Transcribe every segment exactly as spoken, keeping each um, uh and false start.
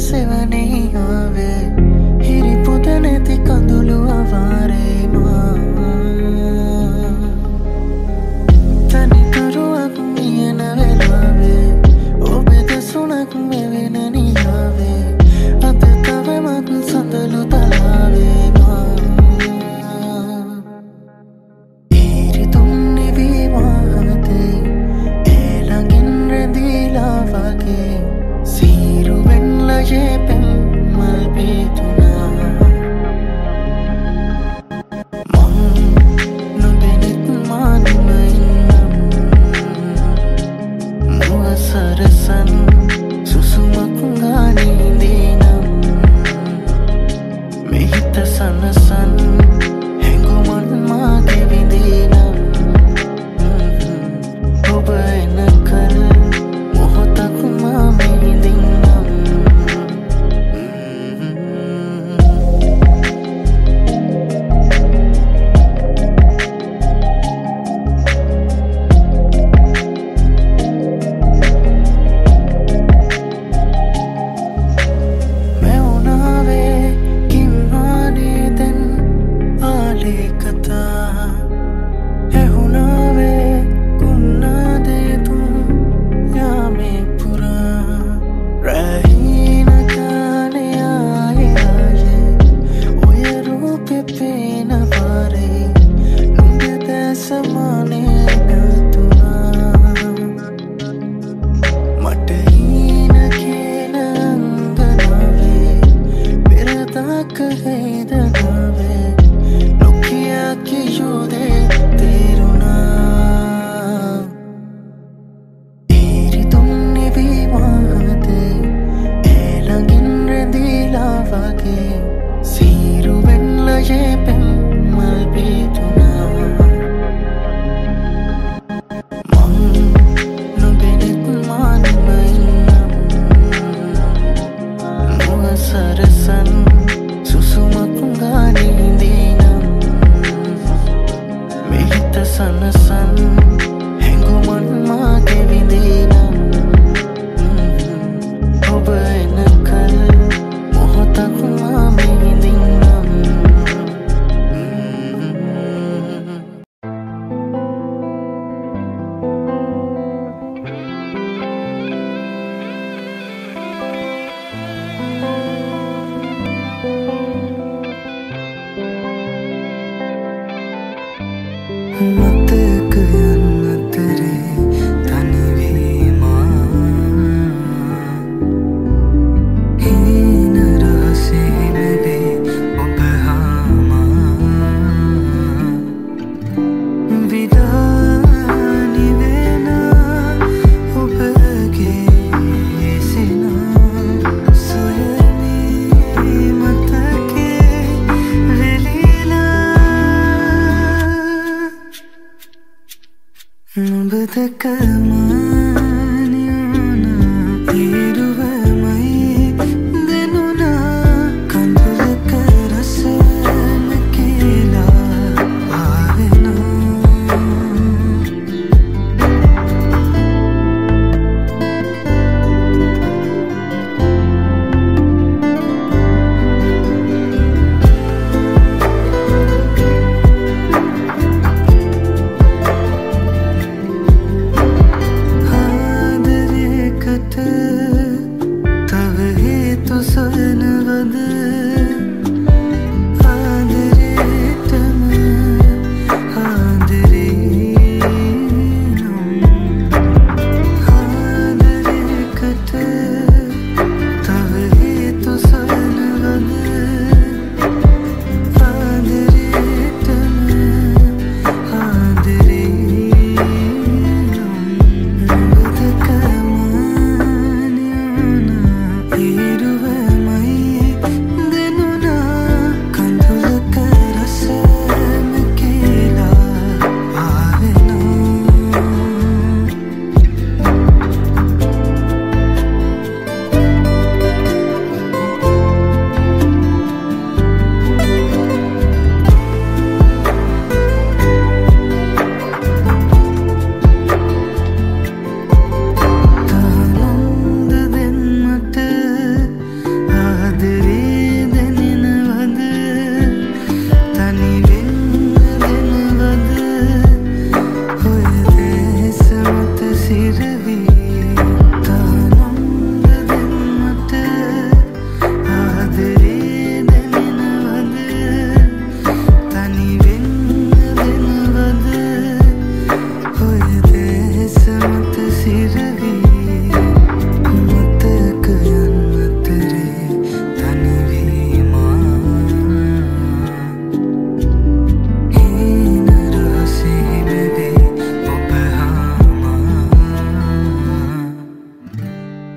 सेवने आवे हिरी पुदने ती कंदुलु आवारे मां तनी करू अकुमिये नवे लावे ओबे ते सुनक मेवे ननी आवे अते तवे मगु संदलु तलावे मां हिरी तुमने भी माहते एलंगिन रेंदी लावागे सीरू बेनला ये पेम malpituna mong nung binit man mainam mua sarasan susumakungani dinam mehita sanasan henguman mage vidinam obai nakal mohotakuma medinam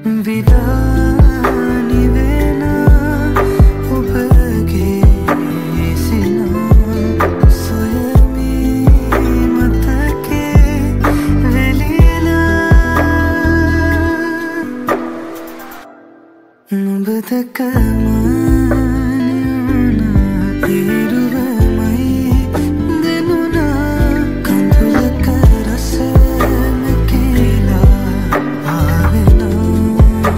විදානි වෙන ඔබගේ සිනා සොයමි මතකේ වෙලිලා නුඹ දැකමන හිරුවමයි දෙනුනා කඳුලක රසම කියලා ආවෙනා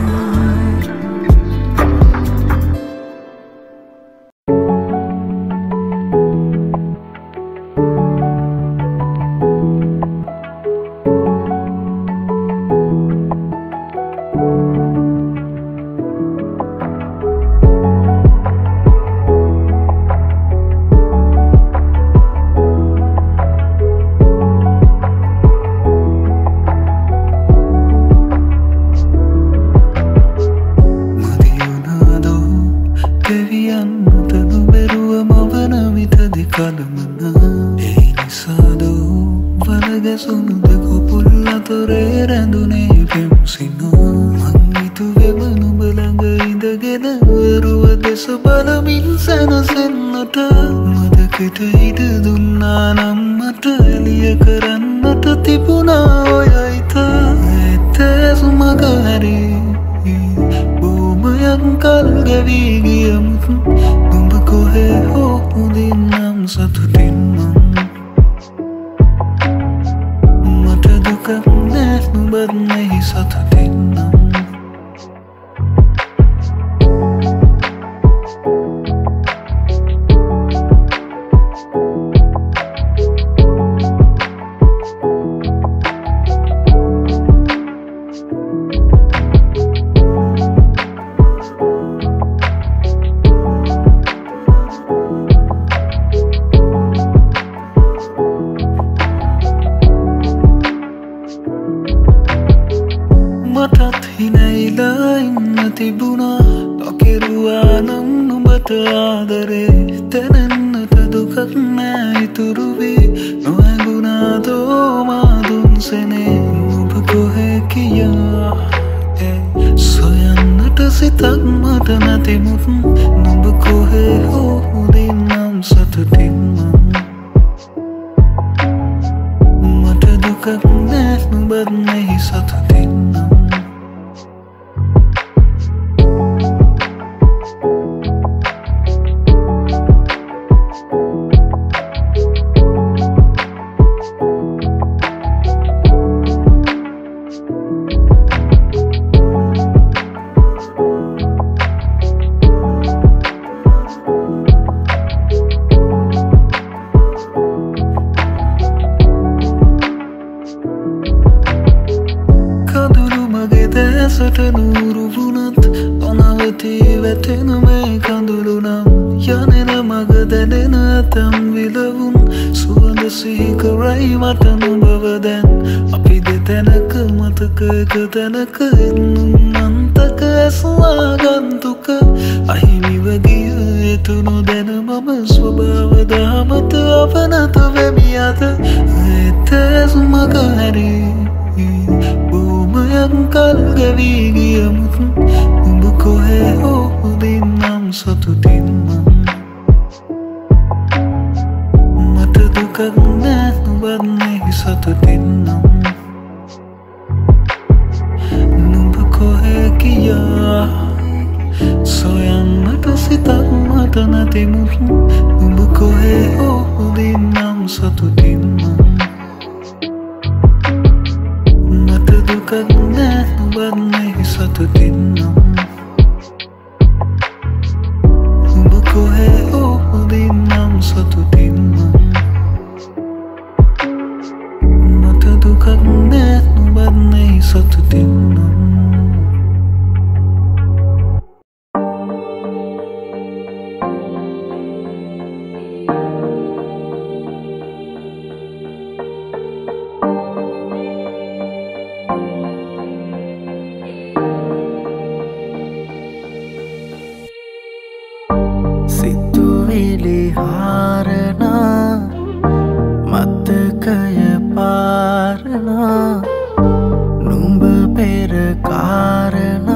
නුඹ පෙර කාරණා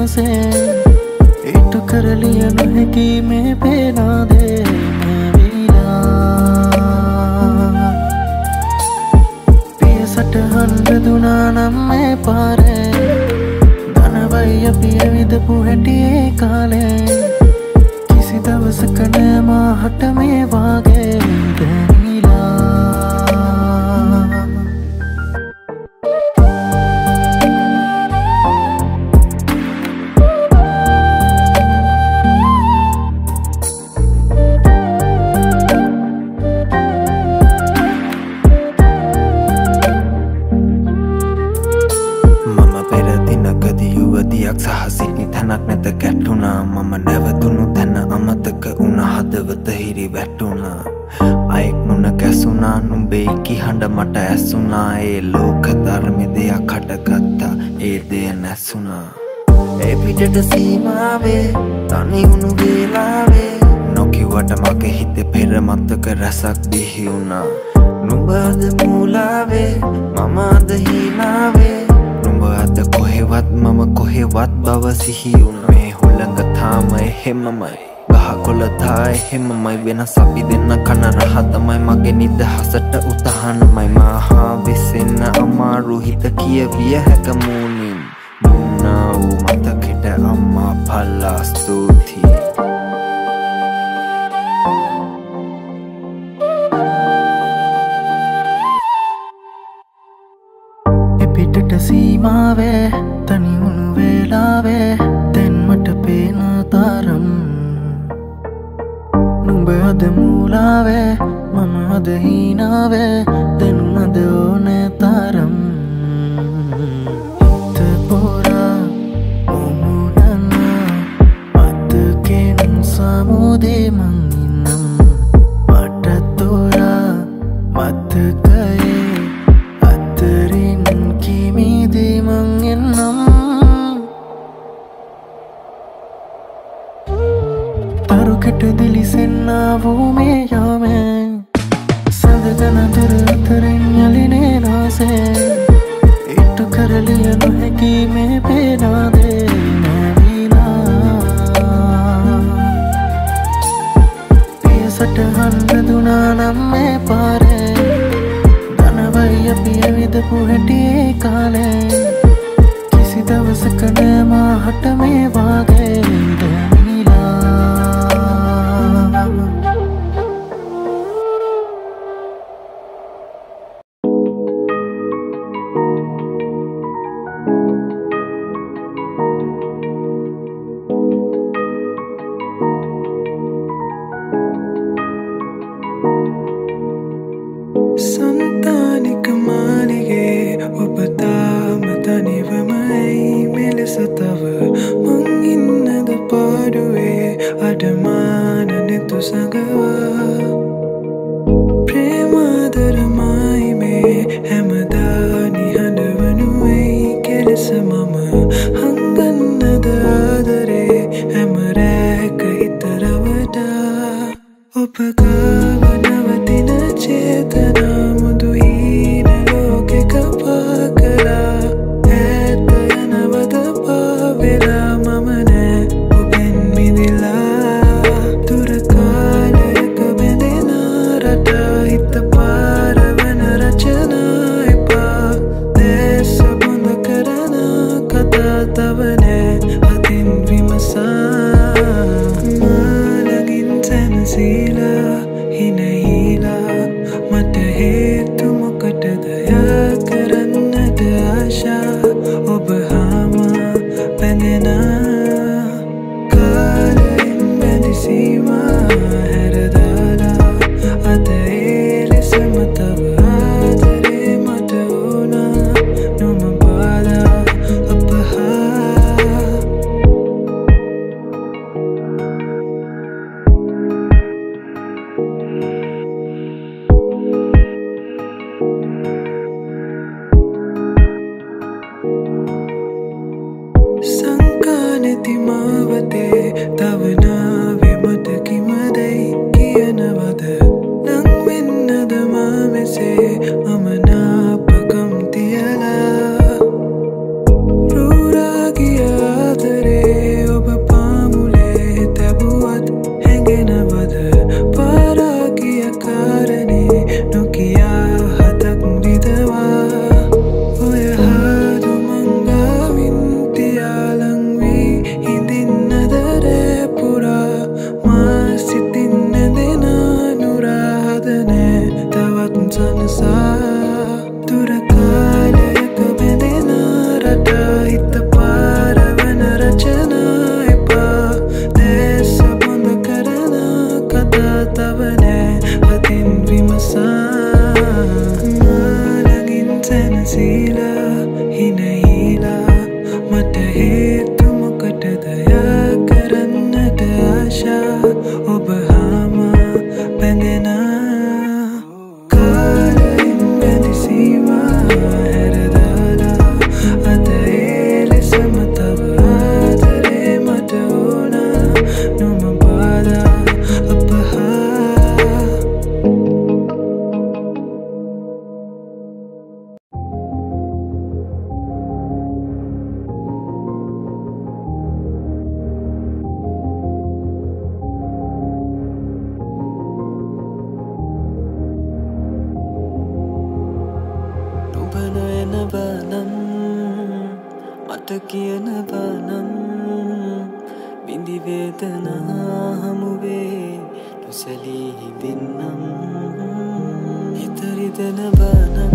नासें इट कर लिया नहीं कि मैं पेना दे मैं विला पिए सट हंड दुना नम्मे पारे धनवैया पिए विद पुहटिए काले किसी दवस कने माहट में वागे धनीला සහසිනි තැනක් නැත ගැටුණා මම නැවතුණු තැන අමතක වුණ හදවත හිරි වැටුණා අයෙක් මුණ කැසුණා නුඹේ කි හඬ මට ඇසුණා ඒ ලෝක ධර්ම දෙයක් හටගත්තා ඒ දෙය නැසුණා ඒ පිටට සීමාවේ තනි වුණු වේලාවේ නොකිව්වට මගේ හිතේ පෙර මතක රසක් බිහි වුණා නුඹ අද මූලාවේ මම අද හීනාවේ අද කොහෙවත් මම කොහෙවත් බව සිහි වුණ මේ හුළඟ තාම එහෙමමයි ගහකොළ තා එහෙමමයි වෙනස් අපි දෙන්න කන රහ තමයි මගේ නිදහසට උතහනමයි මහා වෙසෙන්න අමාරු හිත කියවිය හැක මූණින් දුන්නා වූ මතකෙට අම්මා පල්ලා ස්තුතියි පිටට සීමාවේ තනි වුණු වේලාවේ දැන් මට පේන තරම් නුඹ අද මූලාවේ මම අද හීනාවේ දැනුමද ඕනේ තරම් හිත පොරා මුමුණන මතකෙන් සමුදේ මං ඉන්නම් මට තොරා මතකයේ අතරින් කිමිදී මං එන්නම් තරුකට දිලිසෙන්නා වූ මේ යාමෙන් සඳගන දුර අතරින් යලිනේ නාසේ ඉටු කරලිය නොහැකි මේ පේනාදේ නැවිලා පිය සටහන් දුනා නම් මේ පාරේ ධනවයිය පිය විදපු හැටියේ කාලේ කිසි දවසක නෑ මාහට මේ වාගේ දැනිලා संतानिक मालिगे उपताम तनिवमයි මෙලෙස තව මං ඉන්නද පාඩුවේ අඩමාන නෙතු සඟවා ප්‍රේමාදරමයි මේ හැමදා නිහඬවනුයි කෙලෙස මම හංගන්නද ආදරේ හැම රැක හිතරවටා ඔබ ගාව නවතින චේතනා මුදු හීන ලෝකෙක පාකලා ඇත යනවද පාවෙලා මම නෑ ඔබෙන් මිදිලා දුර කාලයක බැඳෙන රටා හිත පාරවන රචනා එපා දැස බොඳ කරන කතා තව නෑ අතින් විමසා මාලගින් සැනසීලා හිනහිලා මට හේතු මොකටද යා කරන්නට ආශා ඔබ හාම බැඳෙන කාලයෙන් බැඳි සීමා හැරදාලා අද ඒ ලෙසම තව ආදරේ මට ඕනා නොම බාලා අප හා සංකානති මාවතේ තවනාවේ මට කිමදයි කියනවද නං වෙන්නද මා මෙසේ අමනාපකම් තියලා රූරාගිය ආදරේ කියන බනම් බිඳි වේදනා හමුවේ නොසැලී හිඳින්නම් හිතරිදන බනම්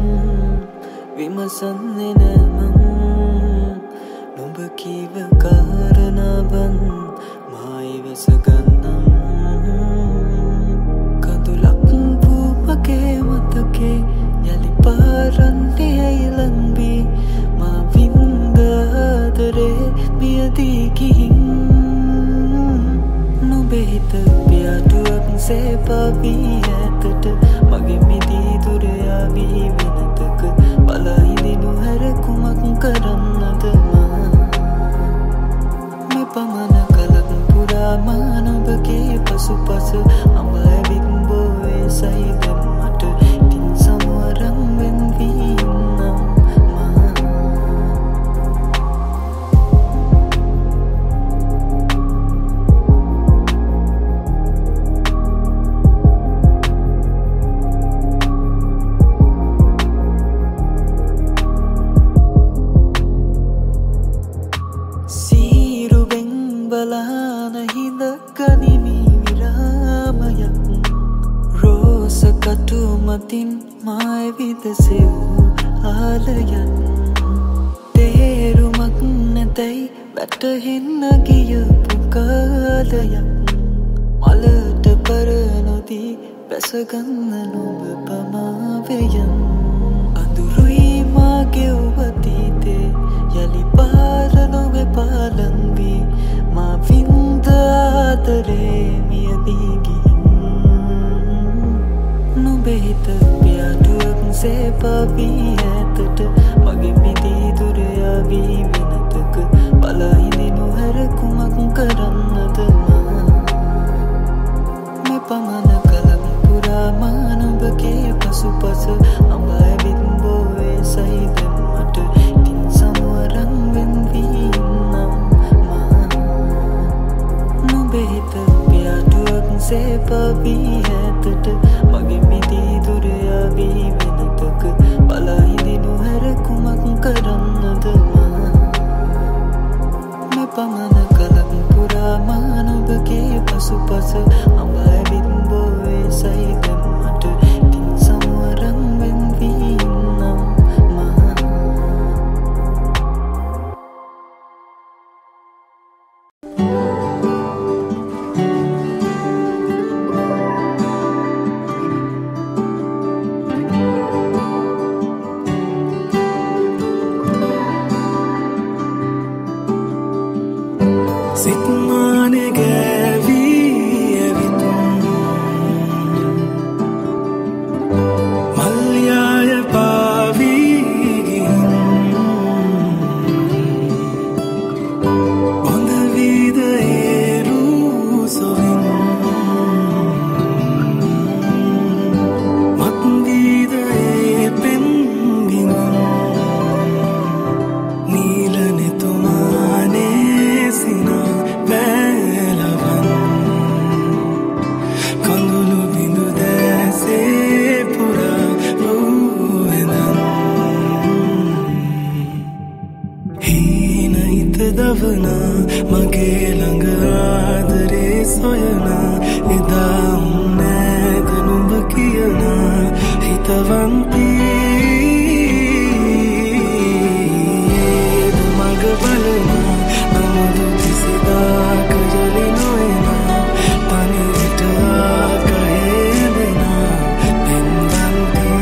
විමසන්නේ නෑමං නුඹ කීව කාරණා බන් මායිවස ගන්නම් කඳුලක් පූපගේ මතකේ යලි පාරන්නේ ඇයිලන්බී මා වින්දාදරේ මියදී ගිහින් නුඹේ හිත පියාටුවක් සේපාවී ඇතට මගේ මිදී දුරයාවී වෙනතක බලහිදිනු හැර කුමක් කරන්නද මා මේ පමණ කලක් පුරා මා නුඹගේ පසුපස අඹ ඇවිත් බෝවේ සයිදම් මට ඉතින් සමවරම් වෙන් වී ඉන්නම් මා සීරුවෙන් බලාන හිඳ ගනිමි විරාමයක් රෝස කටු මතින් මාය විදසෙව් ආලයන් තේරුමක් නැතැයි වැටහෙන්න ගියපු කාලයක් මලට පරනොදී බැසගන්න නොබ පමාවයන් අඳුරුයි මාගෙව් අතීතේ යලි පාර නොවෙ පාලන්වී මා වින්දාදරේ මියදී ගිහින් නුඹේ හිත පියාටුවක් සේපාවී ඇතට මගේ මිදී දුරයාවී වෙනතක බලහිදිනු හැර කුමක් කරන්නද මා මේ පමණ කලක් පුරා මා නුඹගේ පසුපස අඹ ඇවිත් බෝවේ සයිදම් මට ඉතින් සමවරම් වෙන් වී ඉන්නම් මා නුඹේ හිත පියාටුවක් සේපාවී ඇතට මගේ මිදී දුරයාවී වෙනතක බලහිදිනු හැර කුමක් කරන්නද මා මේ පමණ කලක් පුරා මා නුඹගේ පසුපස අඹ ඇවිත් බෝවේ සයිදම් මට ඉතින් සමවරම් වෙන් වී ඉන්නම් මා සිත්මානෙ ගෑවී ඇවිතුම් මල්යාය පාවී ගිහින් බොඳ වීද ඒරූ සොවින් මත් වීද ඒ පෙම් ගිඟුම් නීල නෙතුමානේ සිනා වැලවන් කඳුළු බිඳු දැසේ පුරා රූවෙනන් හීන හිත දවනා මගේ ළඟ ආදරේ සොයනා එදා උන්නෑද නුඹ කියනා හිතවන්තී ඒද මග බලනා නමුදු කිසිදාක ජලි නොයනා තනියට ආකහේ දෙනා පෙන්වන්තී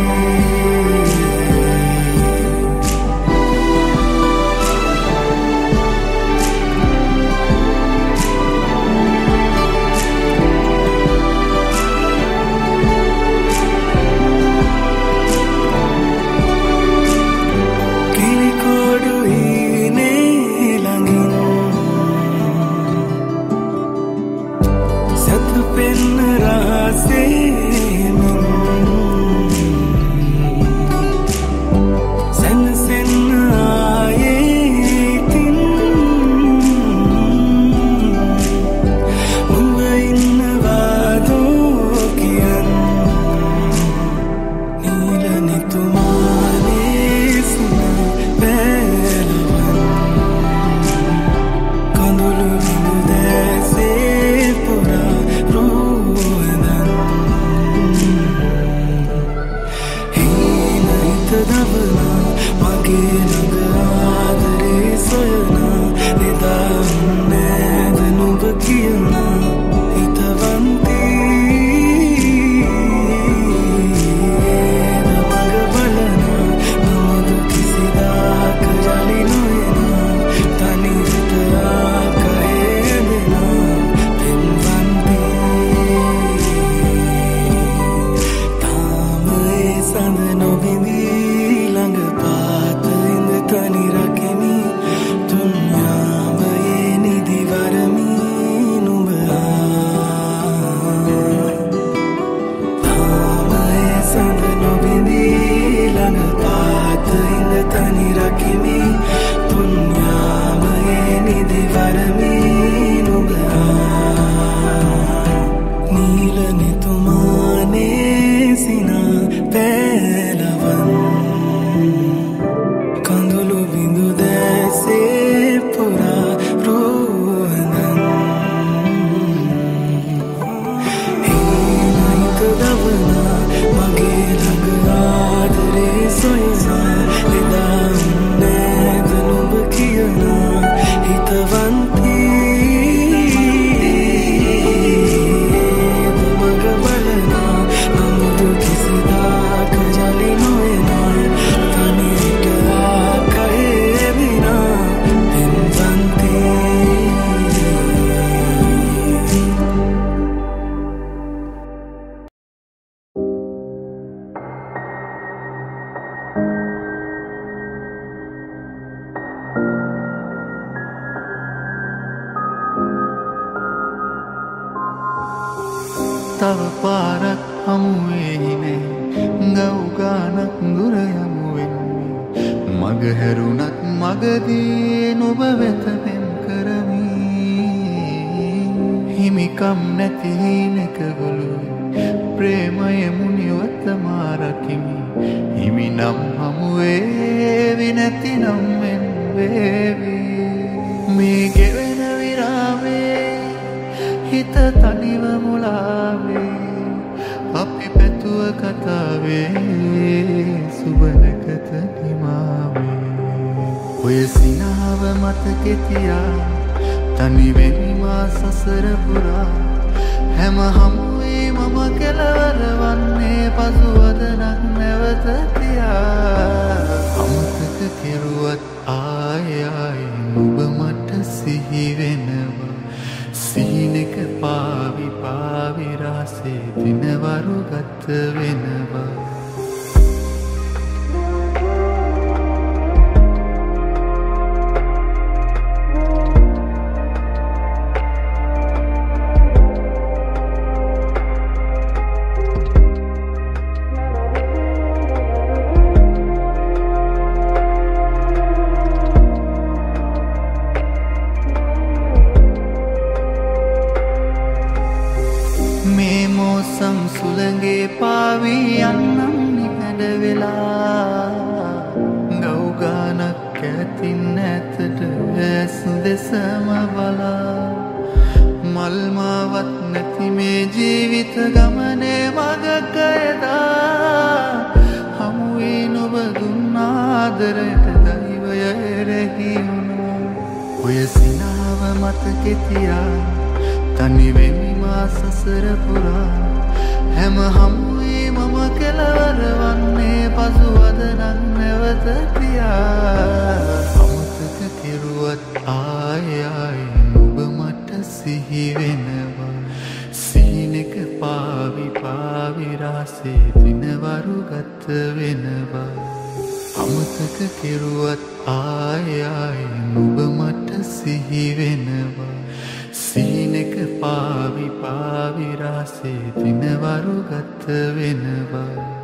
තව පාරක් හමුවේ නෑ ගව් ගානක් දුර යමු වෙන්නේ මග හැරුණත් මගදී නුඹ වෙත පෙම් කරමි හිමිකම් නැති හීනක ගොළුයි ප්‍රේමය මුනිවත මාරකිමි හිමි නම් හමුවේවි නැතිනම් මෙන් වේවි මේ ගෙවෙන විරාමේ හිත තනිව මුලාවේ අපි පැතුව කතාවේ සුබනකත නිමාවේ ඔය සිනාව මතකෙ තියා තනිවෙමි මා සසර පුරා හැම හමුවේ මම කෙලවර වන්නේ පසුවදනක් නැවත තියා අමතක කෙරුවත් ආය ආය නුඹ මට සිහි වෙනවා සීනක පාවි පාවි රාසේ දිනවරු ගත වෙනවා මේ මෝසම් සුළඟේ පාවී යන්නම් නිහඬ වෙලා ගව් ගානක් ඇතින් ඇතට ඇසු දෙසම බලා මල් මාවත් නැති මේ ජීවිත ගමනේ මගක එදා හමුවේ නුඹ දුන්න ආදරයට දෛවය එරෙහි වුණා ඔය සිනාව මතකෙ තියා තනිවෙමි මා සසර පුරා හැම හමුවේ මම කෙලවර වන්නේ පසුවදනක් නැවත තියා අමතක කෙරුවත් ආය ආය නුඹ මට සිහි වෙනවා සීනක පාවි පාවි රාසේ දිනවරු ගත වෙනවා අමතක කෙරුවත් ආය ආය නුඹ මට සිහි වෙනවා සීනක පාවි පාවි රාසේ දිනවරු ගත වෙනවා